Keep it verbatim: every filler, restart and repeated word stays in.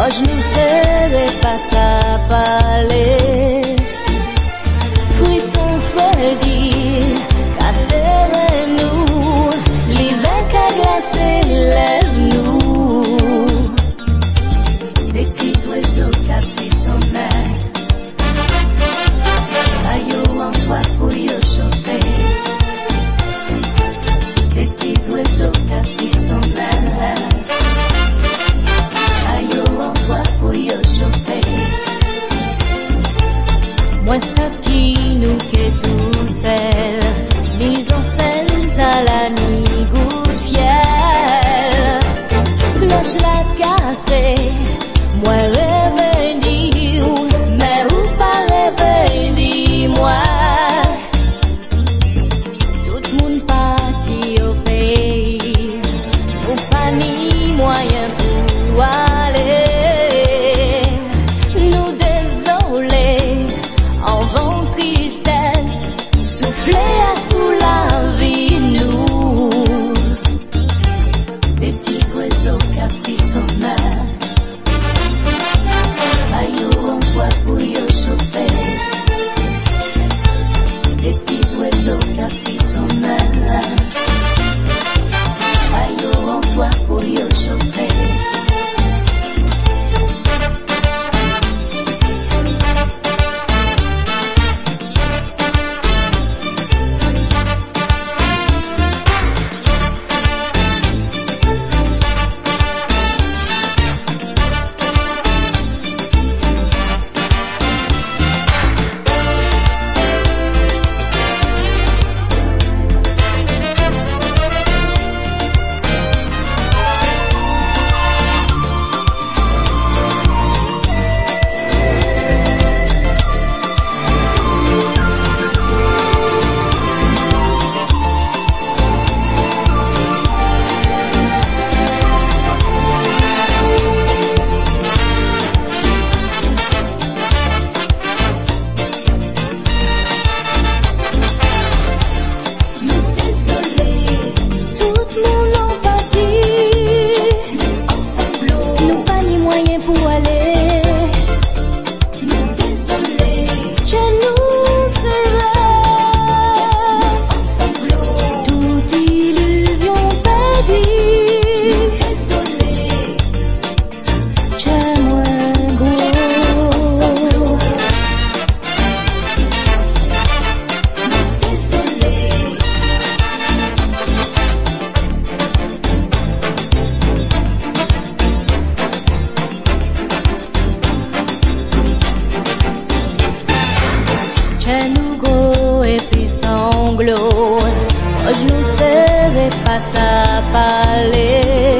oh, je ne serai pas ça parler. Frisson Freddy, casserez-nous, l'hiver qu'a glacé, lève-nous. Des petits oiseaux qui sommeil, maillot en toit pour y chauffer. Des petits oiseaux qui sommeil, maillot en toit pour y chauffer. Moi ça qui nous qu'est tout seul, mise en scène à la mi-goutte fiel. Blanche la cassée, moi rêve dit, mais ou pas rêve dit moi. Tout le monde parti au pays, ou pas ni moyen pour aller. Nous désolés, en vent tristesse, souffler à sous la vie nous. Des petits oiseaux qui pris son mal, maillot en toit pour y chauffer. Des petits oiseaux qui pris son mal, maillot en toit pour y chauffer. Oh, je ne serai pas ça parler.